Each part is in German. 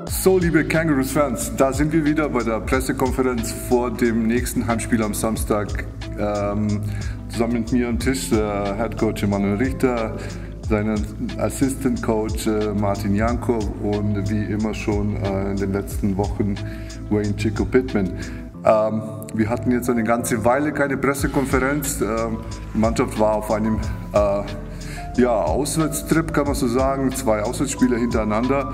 So, liebe Kangaroos-Fans, da sind wir wieder bei der Pressekonferenz vor dem nächsten Heimspiel am Samstag. Zusammen mit mir am Tisch der Headcoach Emanuel Richter, sein Assistant Coach Martin Jankow und wie immer schon in den letzten Wochen Wayne Chico Pittman. Wir hatten jetzt eine ganze Weile keine Pressekonferenz. Die Mannschaft war auf einem Auswärtstrip, kann man so sagen, 2 Auswärtsspiele hintereinander.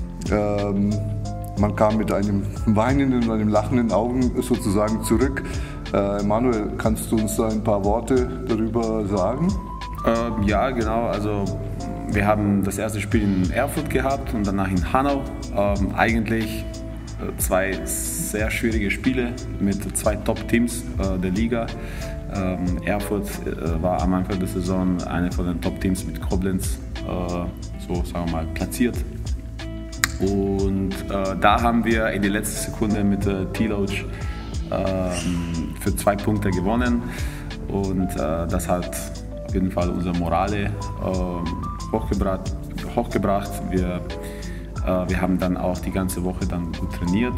Man kam mit einem weinenden und einem lachenden Augen sozusagen zurück. Emanuel, kannst du uns da ein paar Worte darüber sagen? Ja, genau. Also wir haben das erste Spiel in Erfurt gehabt und danach in Hanau. Eigentlich 2 sehr schwierige Spiele mit 2 Top-Teams der Liga. Erfurt war am Anfang der Saison eine von den Top-Teams mit Koblenz, so sagen wir mal, platziert. Und da haben wir in der letzten Sekunde mit Thiloc für 2 Punkte gewonnen. Und das hat auf jeden Fall unsere Morale hochgebracht. Wir haben dann auch die ganze Woche dann gut trainiert.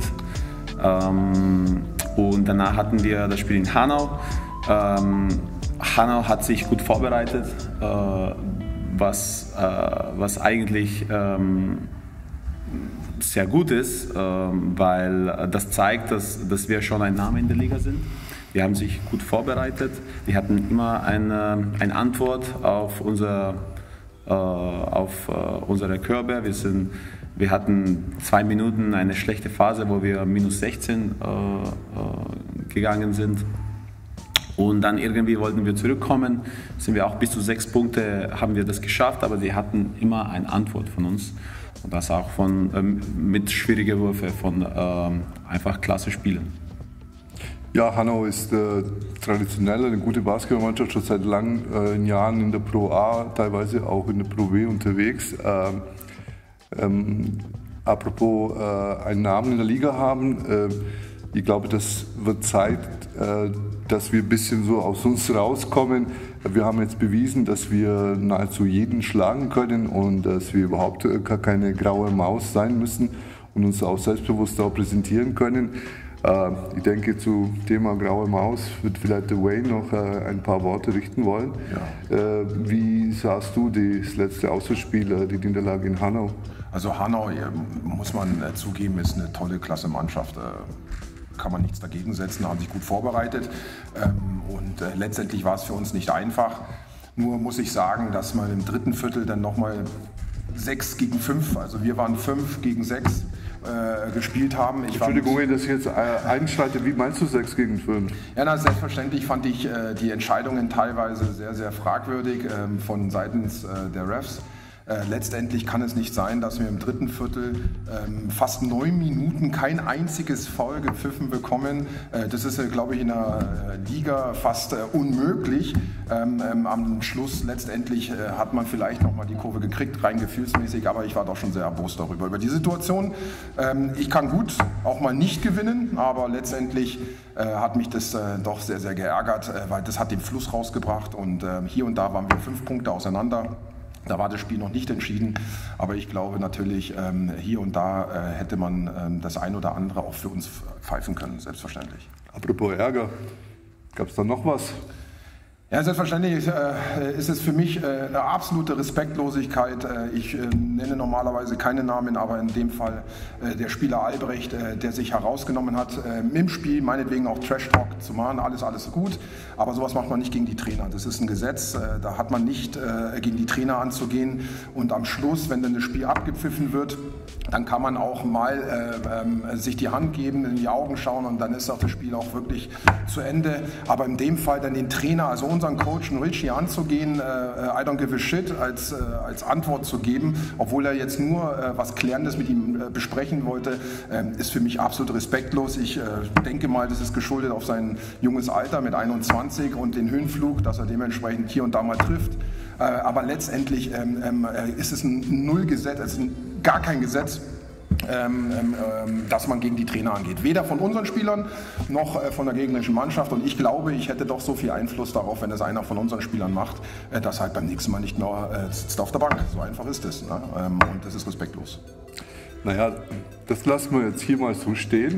Und danach hatten wir das Spiel in Hanau. Hanau hat sich gut vorbereitet, was eigentlich sehr gut ist, weil das zeigt, dass wir schon ein Name in der Liga sind. Wir haben sich gut vorbereitet. Wir hatten immer eine Antwort auf unsere Körbe. Wir hatten 2 Minuten eine schlechte Phase, wo wir -16 gegangen sind. Und dann irgendwie wollten wir zurückkommen, sind wir auch bis zu 6 Punkte, haben wir das geschafft, aber sie hatten immer eine Antwort von uns. Und das auch mit schwierigen Würfen von einfach klasse Spielen. Ja, Hanau ist traditionell eine gute Basketballmannschaft, schon seit langen Jahren in der Pro A, teilweise auch in der Pro B unterwegs. Apropos einen Namen in der Liga haben, ich glaube, das wird Zeit, dass wir ein bisschen so aus uns rauskommen. Wir haben jetzt bewiesen, dass wir nahezu jeden schlagen können und dass wir überhaupt gar keine graue Maus sein müssen und uns auch selbstbewusst auch präsentieren können. Ich denke, zu Thema graue Maus wird vielleicht der Wayne noch ein paar Worte richten wollen. Ja. Wie sahst du das letzte Auswärtsspiel, die Niederlage in Hanau? Also Hanau, muss man zugeben, ist eine tolle klasse Mannschaft. Kann man nichts dagegen setzen, haben sich gut vorbereitet und letztendlich war es für uns nicht einfach. Nur muss ich sagen, dass man im 3. Viertel dann nochmal 6 gegen 5, also wir waren 5 gegen 6 gespielt haben. Entschuldigung, wenn das jetzt einschreitet, wie meinst du 6 gegen 5? Ja, selbstverständlich fand ich die Entscheidungen teilweise sehr, sehr fragwürdig von seitens der Refs. Letztendlich kann es nicht sein, dass wir im 3. Viertel fast 9 Minuten kein einziges Foul gepfiffen bekommen. Das ist, glaube ich, in der Liga fast unmöglich. Am Schluss letztendlich hat man vielleicht noch mal die Kurve gekriegt, rein gefühlsmäßig, aber ich war doch schon sehr erbost über die Situation. Ich kann gut auch mal nicht gewinnen, aber letztendlich hat mich das doch sehr, sehr geärgert, weil das hat den Fluss rausgebracht und hier und da waren wir 5 Punkte auseinander. Da war das Spiel noch nicht entschieden, aber ich glaube natürlich, hier und da hätte man das ein oder andere auch für uns pfeifen können, selbstverständlich. Apropos Ärger, gab es da noch was? Ja, selbstverständlich ist es für mich eine absolute Respektlosigkeit. Ich nenne normalerweise keine Namen, aber in dem Fall der Spieler Albrecht, der sich herausgenommen hat, im Spiel meinetwegen auch Trash-Talk zu machen, alles gut. Aber sowas macht man nicht gegen die Trainer. Das ist ein Gesetz, da hat man nicht gegen die Trainer anzugehen. Und am Schluss, wenn dann das Spiel abgepfiffen wird, dann kann man auch mal sich die Hand geben, in die Augen schauen und dann ist auch das Spiel auch wirklich zu Ende. Aber in dem Fall dann den Trainer, also unseren Coach Richie anzugehen, I don't give a shit, als Antwort zu geben, obwohl er jetzt nur was Klärendes mit ihm besprechen wollte, ist für mich absolut respektlos. Ich denke mal, das ist geschuldet auf sein junges Alter mit 21 und den Höhenflug, dass er dementsprechend hier und da mal trifft. Aber letztendlich ist es ein Nullgesetz, es ist gar kein Gesetz, dass man gegen die Trainer angeht. Weder von unseren Spielern noch von der gegnerischen Mannschaft. Und ich glaube, ich hätte doch so viel Einfluss darauf, wenn es einer von unseren Spielern macht, dass halt beim nächsten Mal nicht mehr sitzt auf der Bank. So einfach ist es. Ne? Und das ist respektlos. Naja, das lassen wir jetzt hier mal so stehen.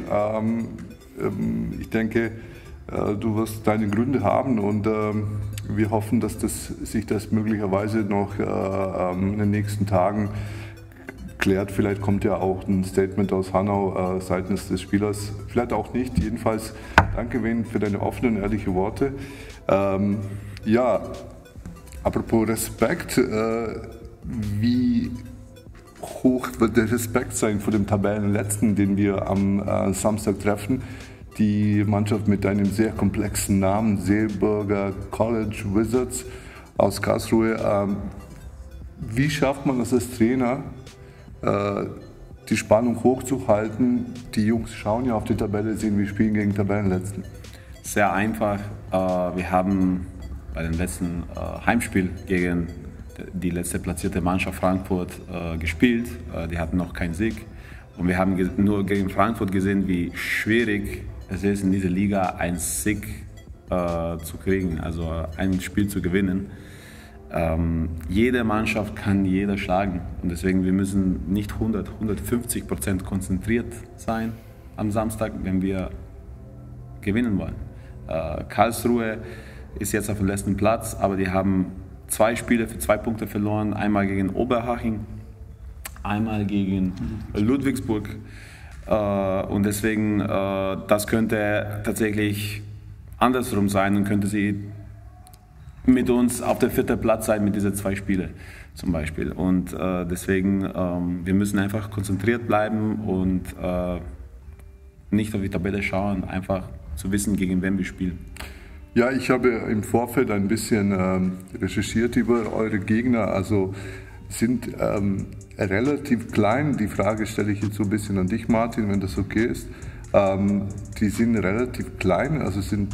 Ich denke, du wirst deine Gründe haben und wir hoffen, dass sich das möglicherweise noch in den nächsten Tagen klärt. Vielleicht kommt ja auch ein Statement aus Hanau seitens des Spielers, vielleicht auch nicht. Jedenfalls danke Wayne für deine offenen, ehrlichen Worte. Ja, apropos Respekt, wie hoch wird der Respekt sein vor dem Tabellenletzten, den wir am Samstag treffen? Die Mannschaft mit einem sehr komplexen Namen, Seeburger College Wizards aus Karlsruhe. Wie schafft man das als Trainer, die Spannung hochzuhalten? Die Jungs schauen ja auf die Tabelle, sehen, wir spielen gegen Tabellenletzten. Sehr einfach. Wir haben bei dem letzten Heimspiel gegen die letzte platzierte Mannschaft Frankfurt gespielt. Die hatten noch keinen Sieg. Und wir haben nur gegen Frankfurt gesehen, wie schwierig es ist, in dieser Liga einen Sieg zu kriegen, also ein Spiel zu gewinnen. Jede Mannschaft kann jeder schlagen und deswegen wir müssen nicht 150% konzentriert sein am Samstag, wenn wir gewinnen wollen. Karlsruhe ist jetzt auf dem letzten Platz, aber die haben 2 Spiele für 2 Punkte verloren, einmal gegen Oberhaching, einmal gegen Ludwigsburg. Und deswegen, das könnte tatsächlich andersrum sein und könnte sie mit uns auf der 4. Platz sein mit diesen 2 Spielen zum Beispiel. Und deswegen, wir müssen einfach konzentriert bleiben und nicht auf die Tabelle schauen, einfach zu wissen, gegen wen wir spielen. Ja, ich habe im Vorfeld ein bisschen recherchiert über eure Gegner, also sind relativ klein. Die Frage stelle ich jetzt so ein bisschen an dich, Martin, wenn das okay ist. Die sind relativ klein, also sind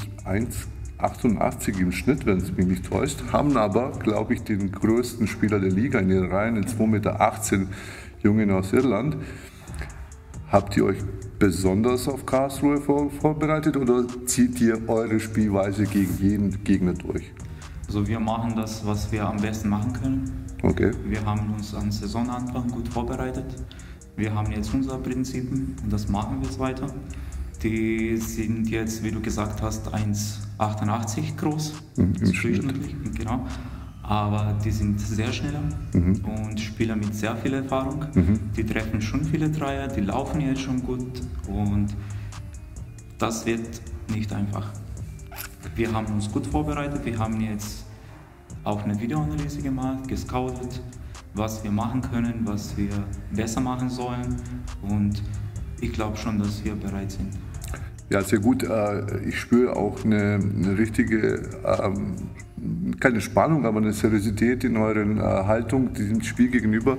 1,88 im Schnitt, wenn es mich nicht täuscht, haben aber, glaube ich, den größten Spieler der Liga in ihren Reihen, den 2,18 Meter Jungen aus Irland. Habt ihr euch besonders auf Karlsruhe vorbereitet oder zieht ihr eure Spielweise gegen jeden Gegner durch? Also wir machen das, was wir am besten machen können. Okay. Wir haben uns an Saisonanfang gut vorbereitet. Wir haben jetzt unsere Prinzipien und das machen wir jetzt weiter. Die sind jetzt, wie du gesagt hast, 1,88 groß, durchschnittlich, genau. Aber die sind sehr schnell und Spieler mit sehr viel Erfahrung. Die treffen schon viele Dreier, die laufen jetzt schon gut und das wird nicht einfach. Wir haben uns gut vorbereitet, wir haben jetzt auch eine Videoanalyse gemacht, gescoutet, was wir machen können, was wir besser machen sollen und ich glaube schon, dass wir bereit sind. Ja, sehr gut. Ich spüre auch eine richtige, keine Spannung, aber eine Seriosität in euren Haltung diesem Spiel gegenüber.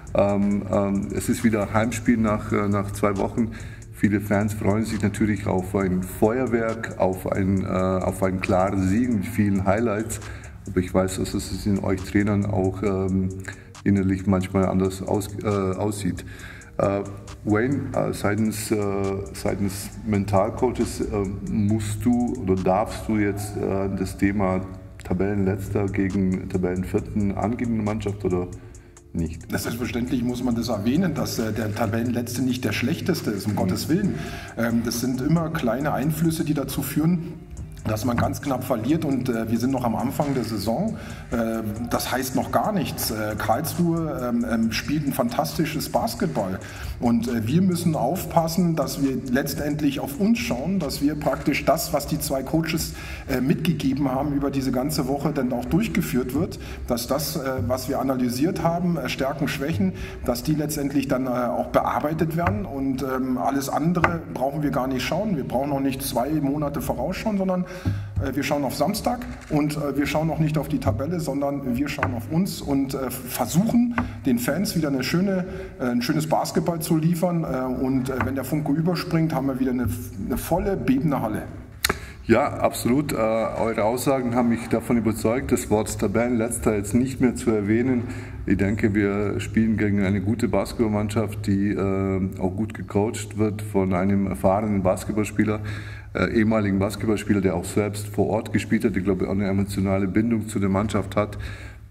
Es ist wieder Heimspiel nach 2 Wochen. Viele Fans freuen sich natürlich auf ein Feuerwerk, auf einen klaren Sieg mit vielen Highlights. Aber ich weiß, dass es in euch Trainern auch innerlich manchmal anders aussieht. Wayne, seitens Mentalcoaches musst du oder darfst du jetzt das Thema Tabellenletzter gegen Tabellenvierten angehen in der Mannschaft oder nicht? Selbstverständlich muss man das erwähnen, dass der Tabellenletzte nicht der schlechteste ist, um Gottes Willen. Das sind immer kleine Einflüsse, die dazu führen, dass man ganz knapp verliert und wir sind noch am Anfang der Saison. Das heißt noch gar nichts. Karlsruhe spielt ein fantastisches Basketball und wir müssen aufpassen, dass wir letztendlich auf uns schauen, dass wir praktisch das, was die 2 Coaches mitgegeben haben über diese ganze Woche, dann auch durchgeführt wird, dass das, was wir analysiert haben, Stärken, Schwächen, dass die letztendlich dann auch bearbeitet werden und alles andere brauchen wir gar nicht schauen. Wir brauchen auch nicht 2 Monate vorausschauen, sondern wir schauen auf Samstag und wir schauen auch nicht auf die Tabelle, sondern wir schauen auf uns und versuchen den Fans wieder ein schönes Basketball zu liefern und wenn der Funke überspringt, haben wir wieder eine volle, bebende Halle. Ja, absolut. Eure Aussagen haben mich davon überzeugt, das Wort Tabellenletzter jetzt nicht mehr zu erwähnen. Ich denke, wir spielen gegen eine gute Basketballmannschaft, die auch gut gecoacht wird von einem erfahrenen Basketballspieler, ehemaligen Basketballspieler, der auch selbst vor Ort gespielt hat, ich glaube auch eine emotionale Bindung zu der Mannschaft hat.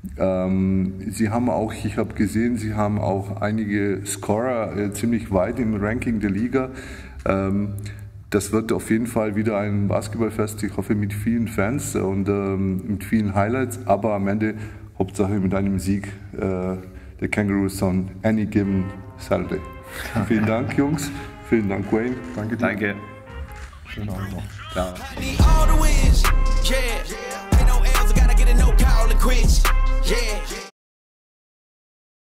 Sie haben auch, ich habe gesehen, Sie haben auch einige Scorer ziemlich weit im Ranking der Liga. Das wird auf jeden Fall wieder ein Basketballfest, ich hoffe mit vielen Fans und mit vielen Highlights, aber am Ende Hauptsache mit einem Sieg der Kangaroos on any given Saturday. Vielen Dank, Jungs. Vielen Dank, Wayne. Danke dir. Danke. Schönen Abend noch. Ciao. All the wins, yeah. Ain't no L's, I gotta get a no call and quits, yeah.